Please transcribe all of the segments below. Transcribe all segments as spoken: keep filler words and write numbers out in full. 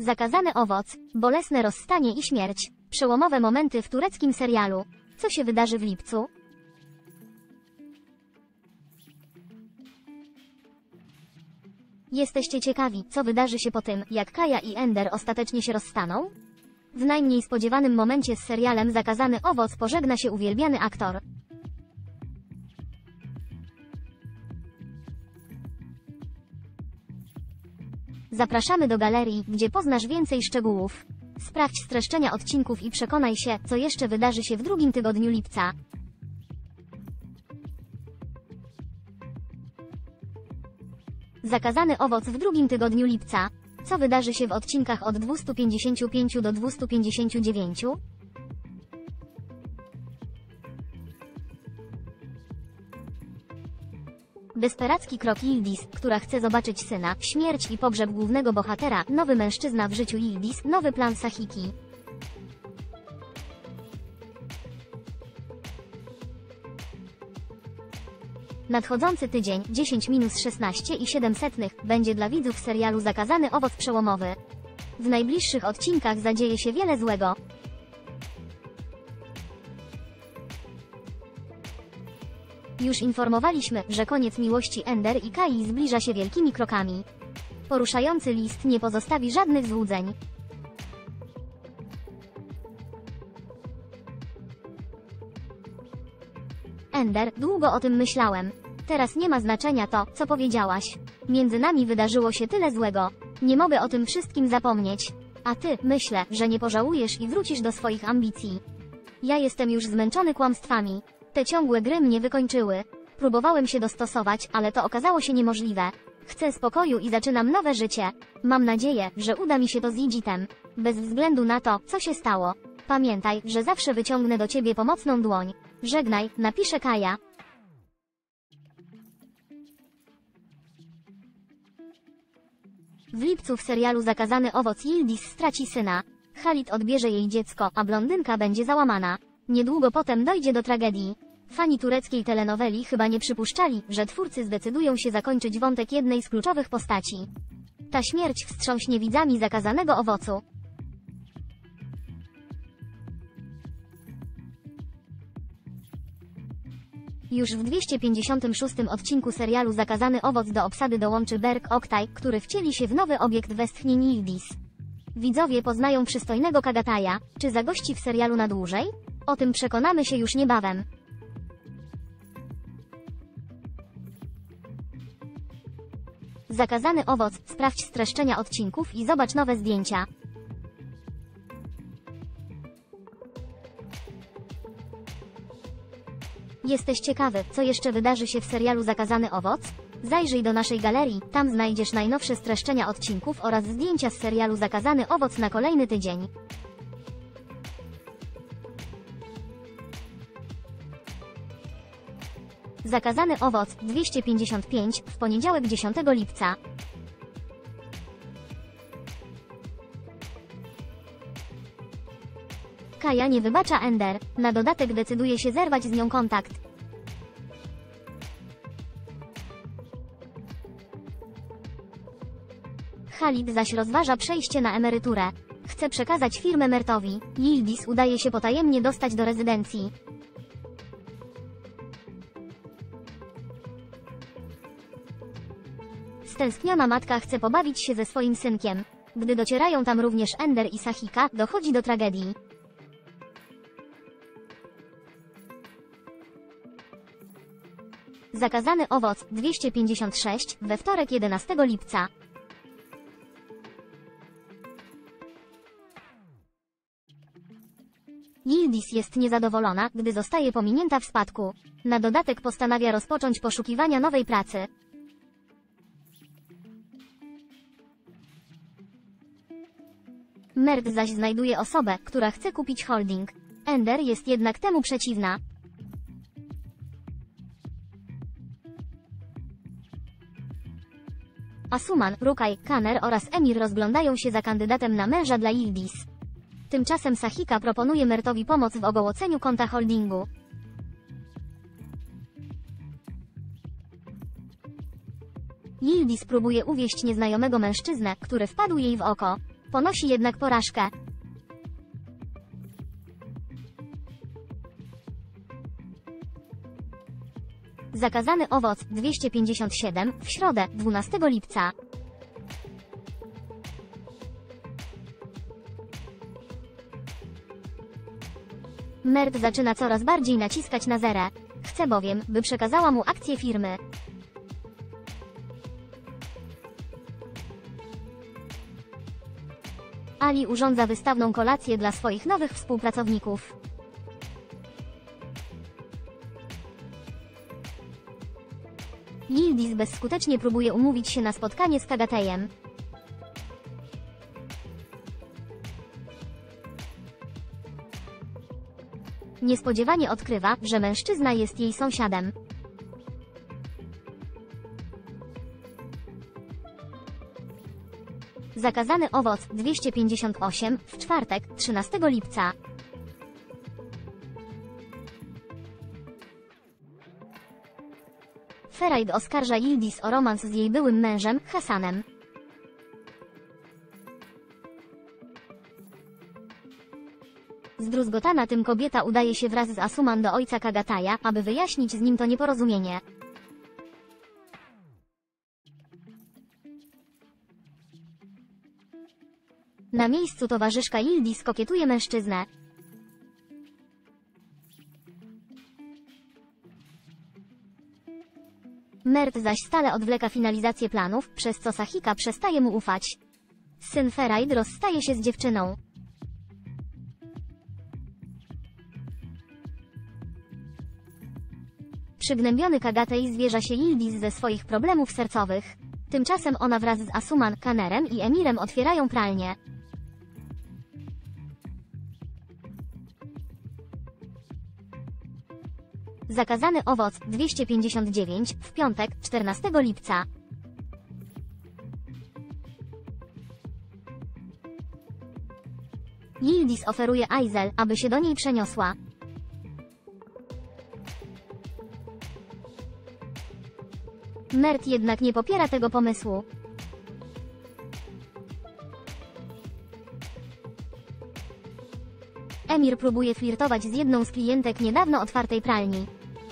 Zakazany owoc, bolesne rozstanie i śmierć. Przełomowe momenty w tureckim serialu. Co się wydarzy w lipcu? Jesteście ciekawi, co wydarzy się po tym, jak Kaja i Ender ostatecznie się rozstaną? W najmniej spodziewanym momencie z serialem Zakazany owoc pożegna się uwielbiany aktor. Zapraszamy do galerii, gdzie poznasz więcej szczegółów. Sprawdź streszczenia odcinków i przekonaj się, co jeszcze wydarzy się w drugim tygodniu lipca. Zakazany owoc w drugim tygodniu lipca. Co wydarzy się w odcinkach od dwustu pięćdziesięciu pięciu do dwustu pięćdziesięciu dziewięciu? Desperacki krok Yildiz, która chce zobaczyć syna, śmierć i pogrzeb głównego bohatera, nowy mężczyzna w życiu Yildiz, nowy plan Sahiki. Nadchodzący tydzień, dziesięć minus szesnaście i siedem setnych, będzie dla widzów serialu Zakazany owoc przełomowy. W najbliższych odcinkach zadzieje się wiele złego. Już informowaliśmy, że koniec miłości Ender i Kai zbliża się wielkimi krokami. Poruszający list nie pozostawi żadnych złudzeń. Ender, długo o tym myślałem. Teraz nie ma znaczenia to, co powiedziałaś. Między nami wydarzyło się tyle złego. Nie mogę o tym wszystkim zapomnieć. A ty, myślę, że nie pożałujesz i wrócisz do swoich ambicji. Ja jestem już zmęczony kłamstwami. Te ciągłe gry mnie wykończyły. Próbowałem się dostosować, ale to okazało się niemożliwe. Chcę spokoju i zaczynam nowe życie. Mam nadzieję, że uda mi się to z Yidzitem. Bez względu na to, co się stało. Pamiętaj, że zawsze wyciągnę do ciebie pomocną dłoń. Żegnaj, napisze Kaja. W lipcu w serialu Zakazany owoc Yildiz straci syna. Khalid odbierze jej dziecko, a blondynka będzie załamana. Niedługo potem dojdzie do tragedii. Fani tureckiej telenoweli chyba nie przypuszczali, że twórcy zdecydują się zakończyć wątek jednej z kluczowych postaci. Ta śmierć wstrząśnie widzami Zakazanego owocu. Już w dwieście pięćdziesiątym szóstym odcinku serialu Zakazany owoc do obsady dołączy Berk Oktay, który wcieli się w nowy obiekt westchnień Yildiz. Widzowie poznają przystojnego Kagataja. Czy zagości w serialu na dłużej? O tym przekonamy się już niebawem. Zakazany owoc. Sprawdź streszczenia odcinków i zobacz nowe zdjęcia. Jesteś ciekawy, co jeszcze wydarzy się w serialu Zakazany owoc? Zajrzyj do naszej galerii, tam znajdziesz najnowsze streszczenia odcinków oraz zdjęcia z serialu Zakazany owoc na kolejny tydzień. Zakazany owoc, dwieście pięćdziesiąt pięć, w poniedziałek dziesiątego lipca. Kaja nie wybacza Ender, na dodatek decyduje się zerwać z nią kontakt. Khalid zaś rozważa przejście na emeryturę. Chce przekazać firmę Mertowi. Yildiz udaje się potajemnie dostać do rezydencji. Stęskniona matka chce pobawić się ze swoim synkiem. Gdy docierają tam również Ender i Sahika, dochodzi do tragedii. Zakazany owoc, dwieście pięćdziesiąt sześć, we wtorek jedenastego lipca. Yildiz jest niezadowolona, gdy zostaje pominięta w spadku. Na dodatek postanawia rozpocząć poszukiwania nowej pracy. Mert zaś znajduje osobę, która chce kupić holding. Ender jest jednak temu przeciwna. Asuman, Rukaj, Kaner oraz Emir rozglądają się za kandydatem na męża dla Yildiz. Tymczasem Sahika proponuje Mertowi pomoc w ogołoceniu konta holdingu. Yildiz próbuje uwieść nieznajomego mężczyznę, który wpadł jej w oko. Ponosi jednak porażkę. Zakazany owoc dwieście pięćdziesiąt siedem w środę, dwunastego lipca. Mert zaczyna coraz bardziej naciskać na Zerę. Chce bowiem, by przekazała mu akcje firmy. Ali urządza wystawną kolację dla swoich nowych współpracowników. Yildiz bezskutecznie próbuje umówić się na spotkanie z Kagatejem. Niespodziewanie odkrywa, że mężczyzna jest jej sąsiadem. Zakazany owoc dwieście pięćdziesiąt osiem w czwartek, trzynastego lipca. Feraid oskarża Yildiz o romans z jej byłym mężem, Hasanem. Zdruzgotana tym kobieta udaje się wraz z Asuman do ojca Kagataja, aby wyjaśnić z nim to nieporozumienie. Na miejscu towarzyszka Yildiz kokietuje mężczyznę. Mert zaś stale odwleka finalizację planów, przez co Sahika przestaje mu ufać. Syn Feraid rozstaje się z dziewczyną. Przygnębiony Kagatej zwierza się Yildiz ze swoich problemów sercowych. Tymczasem ona wraz z Asuman, Kanerem i Emirem otwierają pralnię. Zakazany owoc dwieście pięćdziesiąt dziewięć w piątek, czternastego lipca. Yildiz oferuje Aizel, aby się do niej przeniosła. Mert jednak nie popiera tego pomysłu. Emir próbuje flirtować z jedną z klientek niedawno otwartej pralni.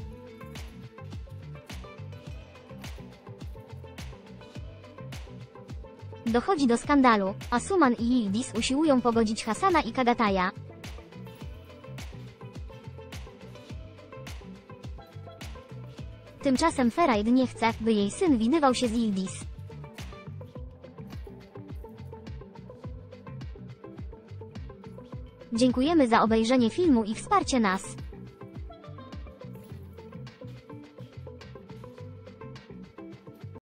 Dochodzi do skandalu. Asuman i Yildiz usiłują pogodzić Hasana i Kagataja. Tymczasem Feraid nie chce, by jej syn widywał się z Yildiz. Dziękujemy za obejrzenie filmu i wsparcie nas.